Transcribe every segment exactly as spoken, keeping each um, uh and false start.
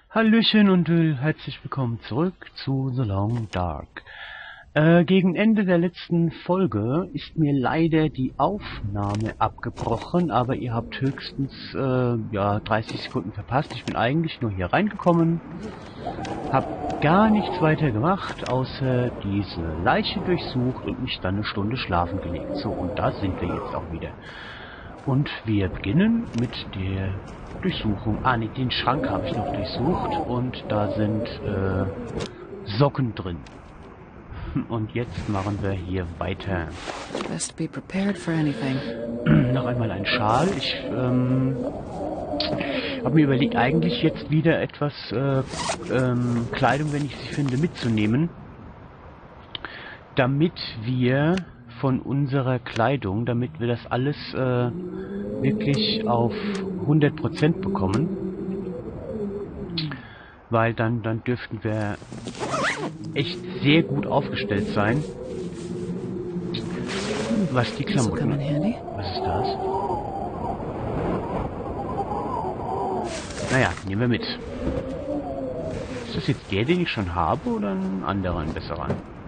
Hallöchen und äh, herzlich willkommen zurück zu The Long Dark. Äh, gegen Ende der letzten Folge ist mir leider die Aufnahme abgebrochen, aber ihr habt höchstens äh, ja, dreißig Sekunden verpasst. Ich bin eigentlich nur hier reingekommen, hab gar nichts weiter gemacht, außer diese Leiche durchsucht und mich dann eine Stunde schlafen gelegt. So, und da sind wir jetzt auch wieder. Und wir beginnen mit der Durchsuchung. Ah, ne, den Schrank habe ich noch durchsucht und da sind äh, Socken drin. Und jetzt machen wir hier weiter. Best be prepared for anything. Noch einmal ein Schal. Ich ähm, habe mir überlegt, eigentlich jetzt wieder etwas äh, ähm, Kleidung, wenn ich sie finde, mitzunehmen, damit wir von unserer Kleidung, damit wir das alles äh, wirklich auf hundert Prozent bekommen, weil dann dann dürften wir echt sehr gut aufgestellt sein, was die Klamotten. Was ist das? Naja, nehmen wir mit. Ist das jetzt der, den ich schon habe, oder ein anderer, ein besserer?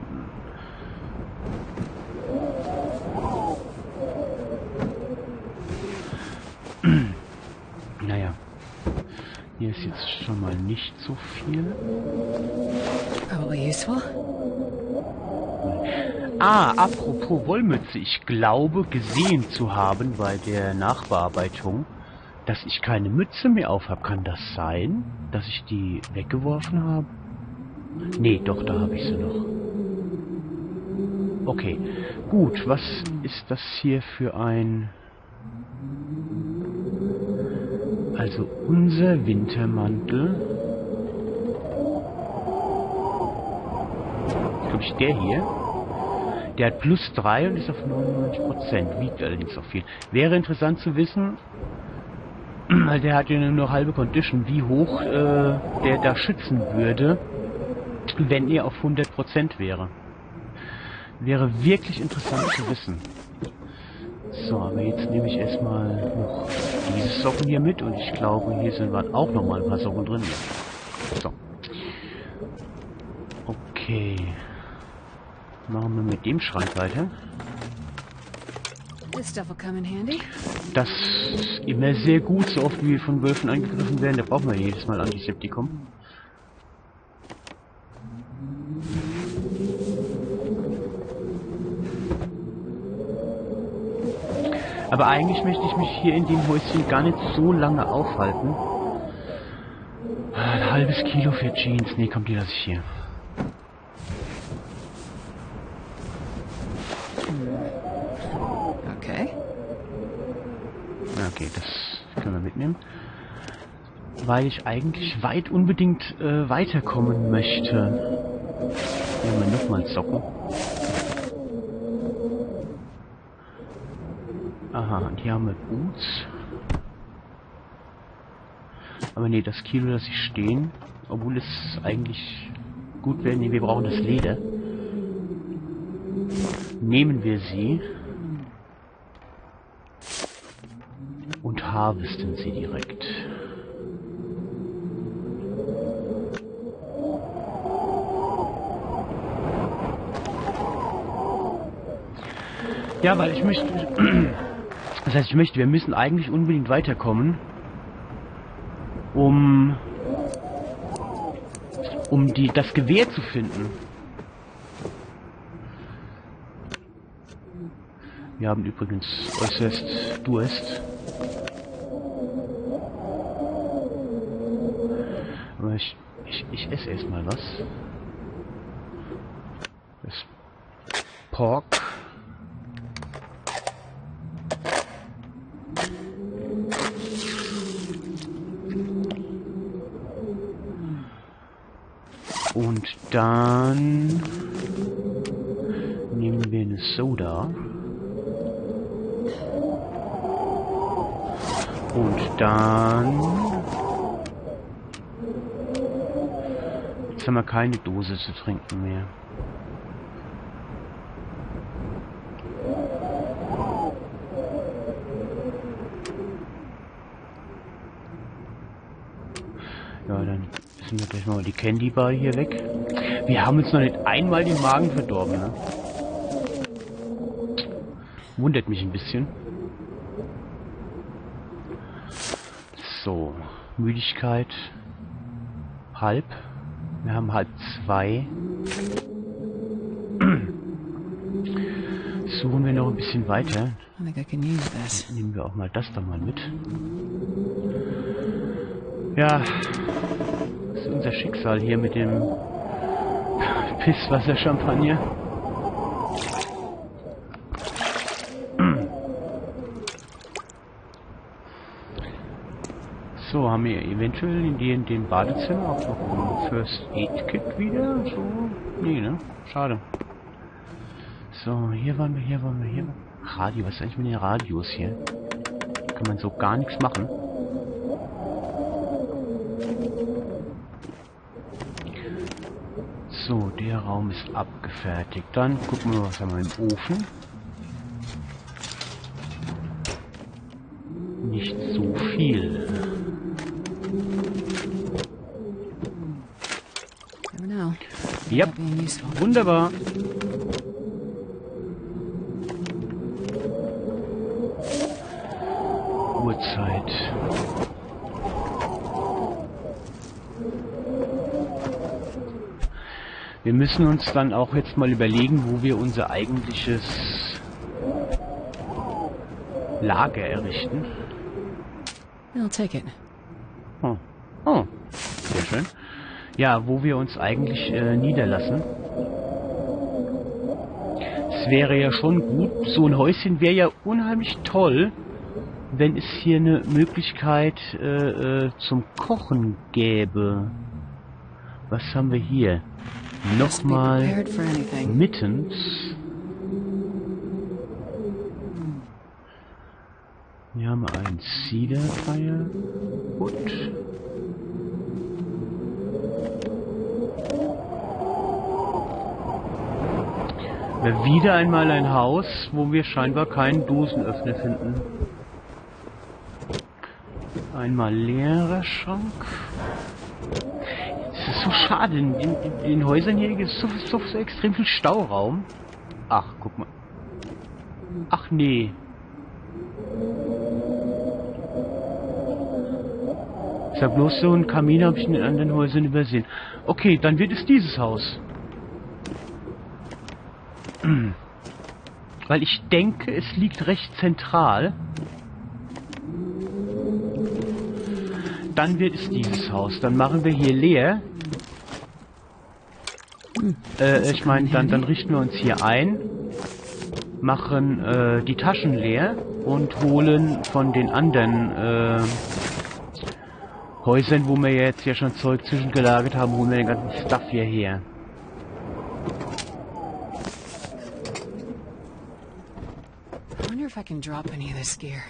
Naja, hier ist jetzt schon mal nicht so viel. Probably useful. Ah, apropos Wollmütze, ich glaube gesehen zu haben bei der Nachbearbeitung, dass ich keine Mütze mehr auf habe. Kann das sein, dass ich die weggeworfen habe? Nee, doch, da habe ich sie noch. Okay, gut, was ist das hier für ein... Also unser Wintermantel. Glaube ich, der hier. Der hat plus drei und ist auf neunundneunzig Prozent. Wiegt allerdings auch viel. Wäre interessant zu wissen, weil der hat ja nur halbe Condition, wie hoch äh, der da schützen würde, wenn er auf hundert Prozent wäre. Wäre wirklich interessant zu wissen. So, aber jetzt nehme ich erstmal noch diese Socken hier mit und ich glaube, hier sind auch noch mal ein paar Socken drin. So. Okay. Machen wir mit dem Schrank weiter. Das ist immer sehr gut, so oft wie wir von Wölfen angegriffen werden, da brauchen wir jedes Mal Antiseptikum. Aber eigentlich möchte ich mich hier in dem Häuschen gar nicht so lange aufhalten. Ein halbes Kilo für Jeans. Nee, kommt, die lasse ich hier. Okay. Okay, das können wir mitnehmen. Weil ich eigentlich weit unbedingt äh, weiterkommen möchte. Nehmen wir nochmal Socken. Aha, und hier haben wir Boots. Aber nee, das Kilo lasse ich stehen. Obwohl es eigentlich gut wäre. Nee, wir brauchen das Leder. Nehmen wir sie. Und harvesten sie direkt. Ja, weil ich möchte... Das heißt, ich möchte, wir müssen eigentlich unbedingt weiterkommen, um um die das Gewehr zu finden. Wir haben übrigens äußerst Durst. Aber ich, ich, ich esse erstmal was. Das Pork. Und dann nehmen wir eine Soda. Und dann... Jetzt haben wir keine Dose zu trinken mehr. Ja, dann schmeißen wir gleich mal die Candy Bar hier weg. Wir haben uns noch nicht einmal den Magen verdorben, ne? Wundert mich ein bisschen. So, Müdigkeit halb. Wir haben halb zwei. Suchen wir noch ein bisschen weiter. I think I can use this. Nehmen wir auch mal das da mal mit. Ja, das ist unser Schicksal hier mit dem Pisswasser-Champagner. So, haben wir eventuell in, die, in dem Badezimmer auch noch ein First Aid Kit wieder? So, nee, ne? Schade. So, hier waren wir, hier waren wir, hier. Radio, was ist eigentlich mit den Radios hier? Kann man so gar nichts machen. So, der Raum ist abgefertigt. Dann gucken wir, was haben wir im Ofen. Nicht so viel. Ja, wunderbar. Uhrzeit. Wir müssen uns dann auch jetzt mal überlegen, wo wir unser eigentliches Lager errichten. I'll take it. Oh, oh, sehr schön. Ja, wo wir uns eigentlich äh, niederlassen. Es wäre ja schon gut, so ein Häuschen wäre ja unheimlich toll, wenn es hier eine Möglichkeit äh, äh, zum Kochen gäbe. Was haben wir hier? Nochmal mittens. Wir haben ein Cedar Fire. Gut. Wieder einmal ein Haus, wo wir scheinbar keinen Dosenöffner finden. Einmal leerer Schrank. Es ist so schade, in, in, in den Häusern hier gibt es so, so, so extrem viel Stauraum. Ach, guck mal. Ach nee. Ist ja bloß so ein Kamin, habe ich in den anderen Häusern übersehen. Okay, dann wird es dieses Haus. Weil ich denke, es liegt recht zentral. Dann wird es dieses Haus. Dann machen wir hier leer. Äh, ich meine, dann, dann richten wir uns hier ein. Machen äh, die Taschen leer. Und holen von den anderen äh, Häusern, wo wir jetzt ja schon Zeug zwischengelagert haben, holen wir den ganzen Stuff hierher. If I can drop any of this gear.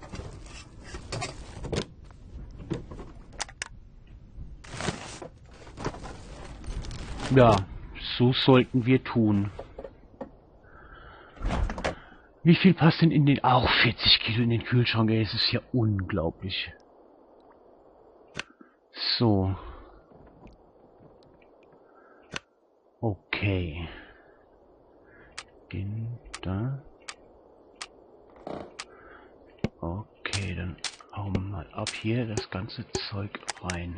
Ja, so sollten wir tun. Wie viel passt denn in den... Auch vierzig Kilo in den Kühlschrank, ey, es ist ja unglaublich. So. Okay. Den da. Okay, dann hauen wir mal ab hier das ganze Zeug rein.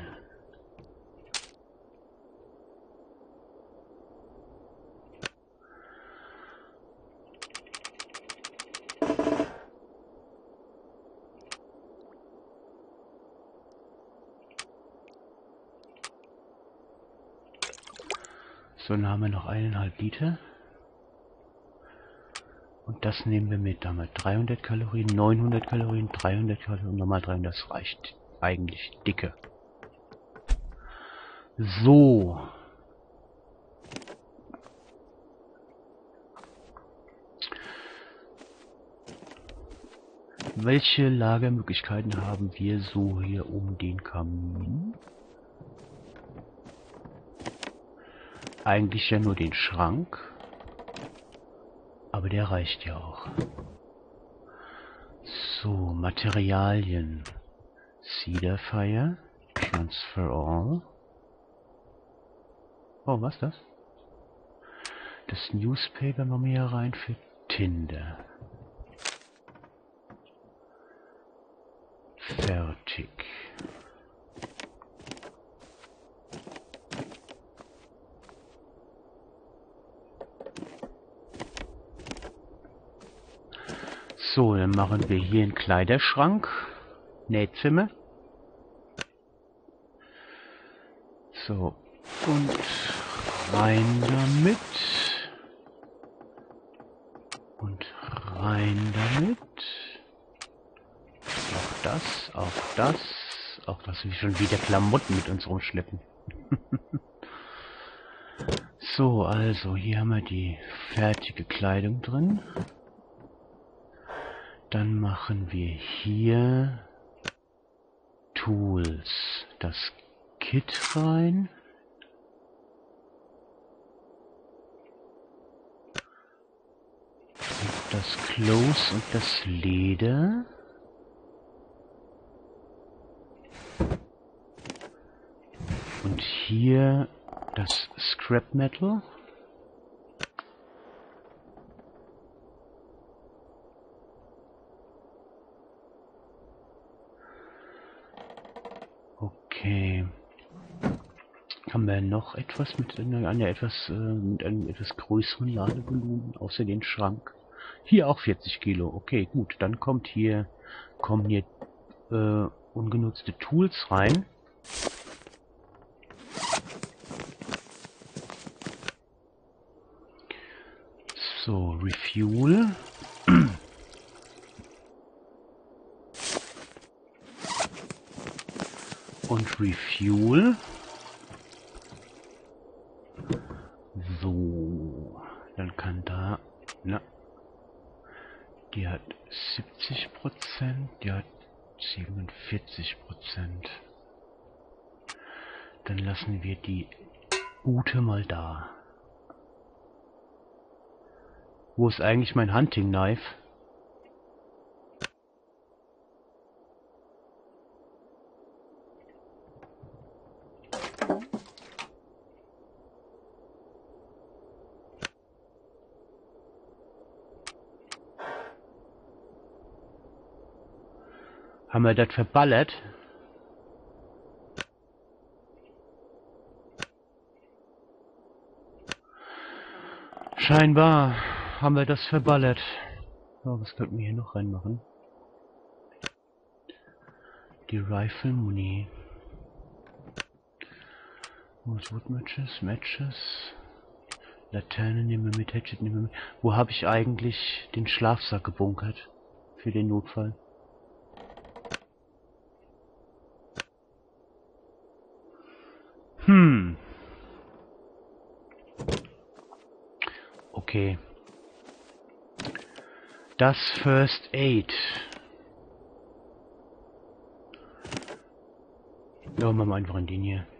So, dann haben wir noch eineinhalb Liter. Und das nehmen wir mit. Da haben wir dreihundert Kalorien, neunhundert Kalorien, dreihundert Kalorien, nochmal dreihundert. Das reicht eigentlich dicke. So. Welche Lagermöglichkeiten haben wir so hier um den Kamin? Eigentlich ja nur den Schrank. Aber der reicht ja auch. So, Materialien. Cedar Fire. Transfer All. Oh, was ist das? Das Newspaper machen wir hier rein für Tinder. Fertig. So, dann machen wir hier einen Kleiderschrank. Nähzimmer. So, und rein damit. Und rein damit. Auch das, auch das. Auch dass wir schon wieder Klamotten mit uns rumschleppen. So, also hier haben wir die fertige Kleidung drin. Dann machen wir hier Tools. Das Kit rein. Und das Clothes und das Leder. Und hier das Scrap Metal. Okay. Haben wir noch etwas mit einer, einer etwas äh, mit einem etwas größeren Ladevolumen, außer den Schrank? Hier auch vierzig Kilo. Okay, gut. Dann kommt hier kommen hier äh, ungenutzte Tools rein. So, Refuel. Und Refuel. So, dann kann da, na, die hat siebzig Prozent, die hat siebenundvierzig Prozent. Dann lassen wir die Ute mal da. Wo ist eigentlich mein Hunting Knife? Haben wir das verballert? Scheinbar haben wir das verballert. So, was könnten wir hier noch reinmachen? Die Rifle Muni. Wood Matches, Matches. Laterne nehmen wir mit, Hatchet nehmen wir mit. Wo habe ich eigentlich den Schlafsack gebunkert? Für den Notfall. Hm. Okay. Das First Aid. Ja, machen wir einfach in den hier.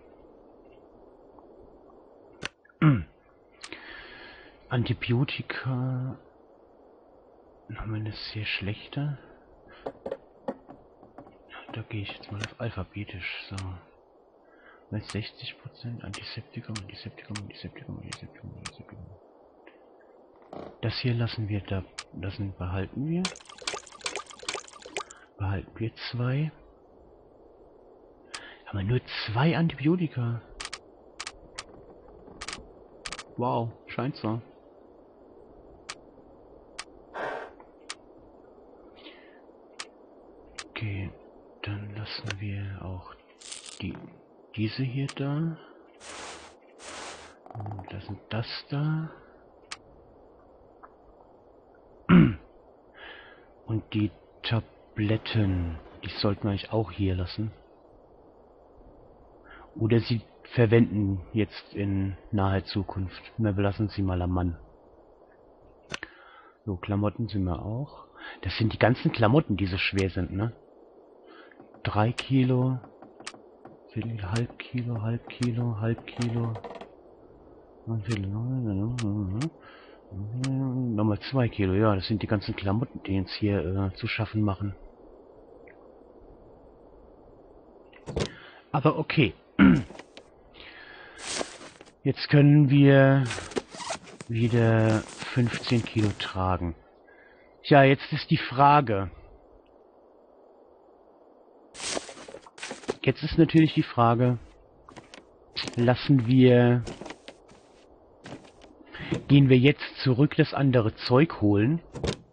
Antibiotika. Haben wir das hier schlechter? Da gehe ich jetzt mal auf alphabetisch. So. Mit sechzig Prozent Antiseptikum, Antiseptikum, Antiseptikum, Antiseptikum, Antiseptikum. Das hier lassen wir da. Lassen behalten wir. Behalten wir zwei. Haben wir nur zwei Antibiotika. Wow, scheint so. Okay, dann lassen wir auch die diese hier da. Und lassen das da. Und die Tabletten, die sollten wir eigentlich auch hier lassen. Oder sie verwenden jetzt in naher Zukunft. Wir belassen sie mal am Mann. So, Klamotten sind wir auch. Das sind die ganzen Klamotten, die so schwer sind, ne? Drei Kilo. Viertel, halb Kilo, halb Kilo, halb Kilo. Und Viertel, nochmal zwei Kilo, ja, das sind die ganzen Klamotten, die uns hier äh, zu schaffen machen. Aber okay. Jetzt können wir wieder fünfzehn Kilo tragen. Tja, jetzt ist die Frage. Jetzt ist natürlich die Frage, lassen wir... Gehen wir jetzt zurück das andere Zeug holen?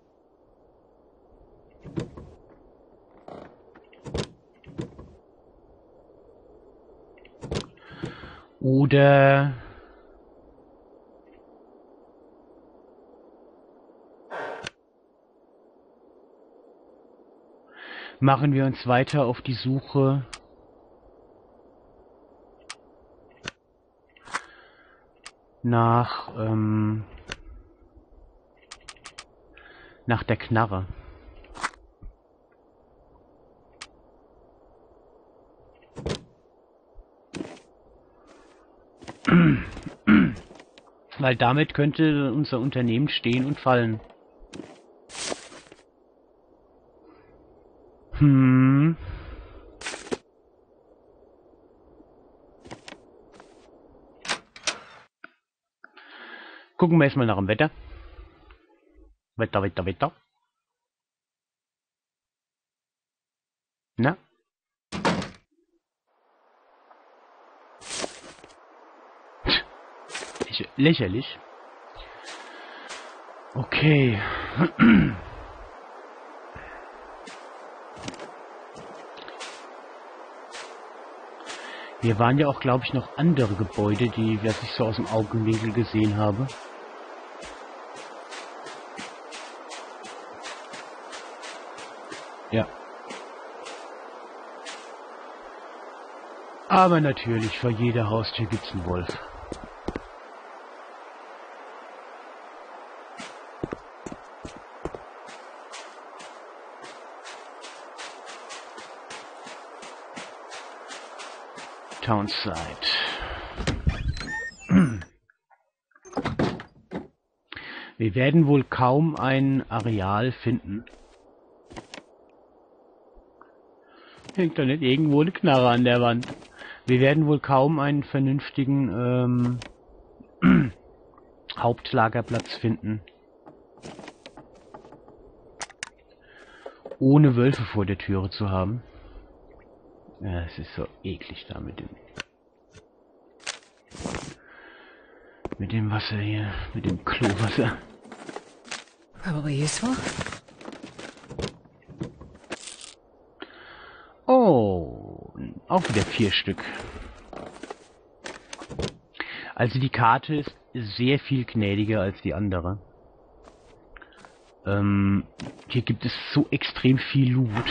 Oder... machen wir uns weiter auf die Suche nach, ähm, nach der Knarre. Weil damit könnte unser Unternehmen stehen und fallen. Hm. Gucken wir erstmal nach dem Wetter. Wetter, Wetter, Wetter. Na? Lächerlich. Okay. Hier waren ja auch, glaube ich, noch andere Gebäude, die, was ich so aus dem Augenwinkel gesehen habe. Ja. Aber natürlich, vor jeder Haustür gibt's einen Wolf. Townside. Wir werden wohl kaum ein Areal finden. Hängt doch nicht irgendwo eine Knarre an der Wand. Wir werden wohl kaum einen vernünftigen ähm, Hauptlagerplatz finden. Ohne Wölfe vor der Türe zu haben. Ja, es ist so eklig da mit dem... Mit dem Wasser hier. Mit dem Klowasser. Probably useful. Oh, auch wieder vier Stück. Also die Karte ist sehr viel gnädiger als die andere. Ähm, hier gibt es so extrem viel Loot.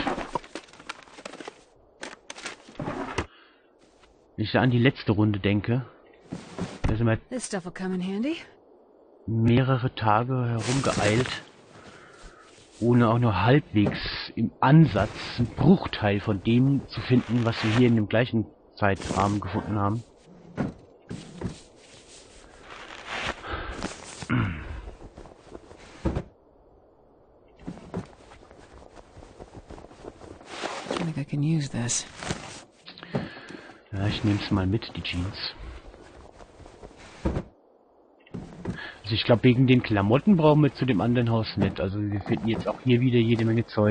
Wenn ich da an die letzte Runde denke, da sind wir This stuff will come in handy. mehrere Tage herumgeeilt, ohne auch nur halbwegs im Ansatz einen Bruchteil von dem zu finden, was wir hier in dem gleichen Zeitrahmen gefunden haben. I think I can use this. Ja, ich nehme es mal mit, die Jeans. Also ich glaube, wegen den Klamotten brauchen wir zu dem anderen Haus nicht. Also wir finden jetzt auch hier wieder jede Menge Zeug.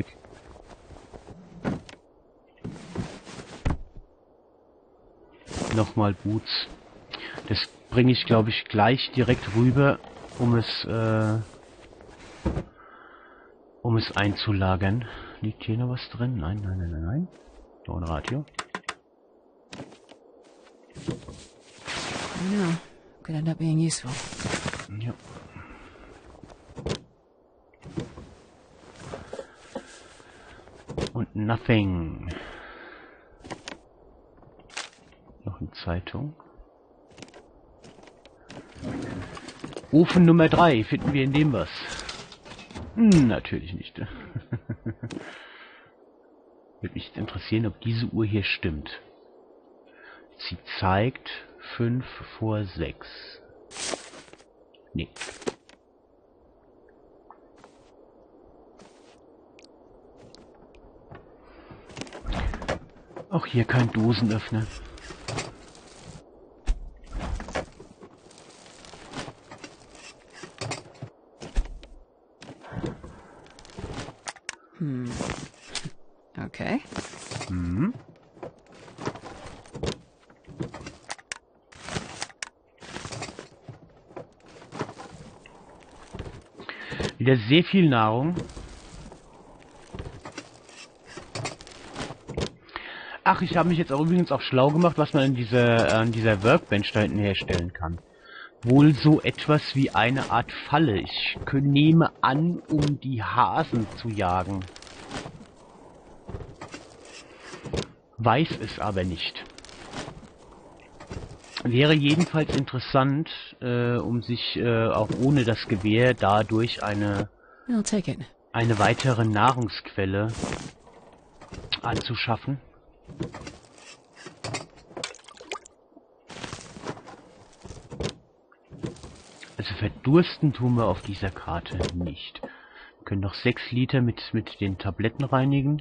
Nochmal Boots. Das bringe ich, glaube ich, gleich direkt rüber, um es, äh, um es einzulagern. Liegt hier noch was drin? Nein, nein, nein, nein, nein. Noch ein Radio. I don't know. Could end up being useful. Ja. Und nothing. Noch eine Zeitung. Ofen Nummer drei. Finden wir in dem was? Hm, natürlich nicht. Würde mich jetzt interessieren, ob diese Uhr hier stimmt. Sie zeigt fünf vor sechs. Nee. Auch hier kein Dosenöffner. Hmm. Okay. Mhm. Wieder sehr viel Nahrung. Ach, ich habe mich jetzt auch übrigens auch schlau gemacht, was man in dieser, an dieser Workbench da hinten herstellen kann. Wohl so etwas wie eine Art Falle. Ich nehme an, um die Hasen zu jagen. Weiß es aber nicht. Wäre jedenfalls interessant, äh, um sich äh, auch ohne das Gewehr dadurch eine, I'll take it. eine weitere Nahrungsquelle anzuschaffen. Also verdursten tun wir auf dieser Karte nicht. Wir können noch sechs Liter mit, mit den Tabletten reinigen.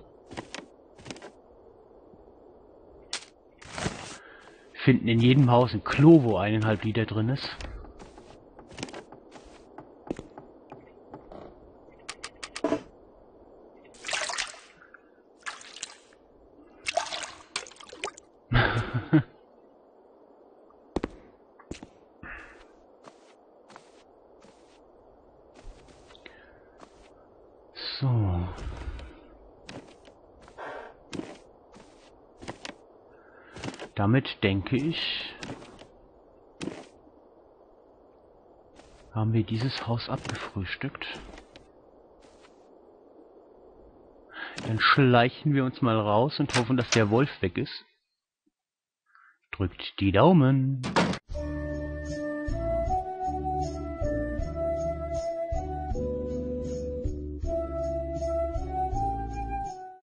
Finden in jedem Haus ein Klo, wo eineinhalb Liter drin ist. So. Damit denke ich, haben wir dieses Haus abgefrühstückt. Dann schleichen wir uns mal raus und hoffen, dass der Wolf weg ist. Drückt die Daumen.